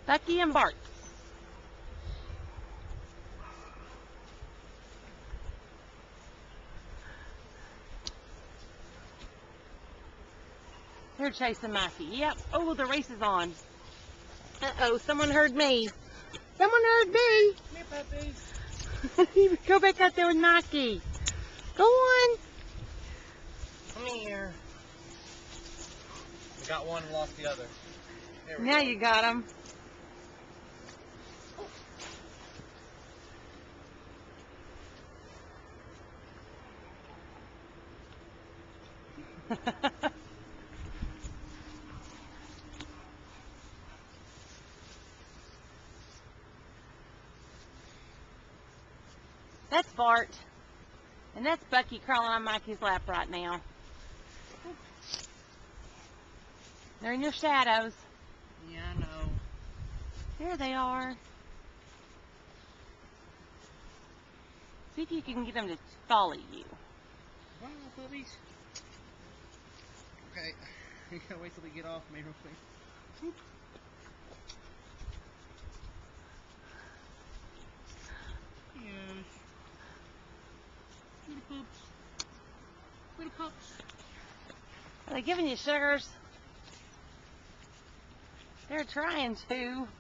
Bucky and Bart. They're chasing Mikey. Yep. Oh, the race is on. Uh-oh, someone heard me. Someone heard me. Come here, puppy. Go back out there with Mikey. Go on. Come here. We got one and lost the other. There we Now go. you got him. That's Bart. And that's Bucky crawling on Mikey's lap right now. They're in your shadows. Yeah, I know. There they are. See if you can get them to follow you. Wow, puppies. Okay. You gotta wait till they get off me real quick. Whoop. Yes. Little pups. Little pups. Are they giving you sugars? They're trying to.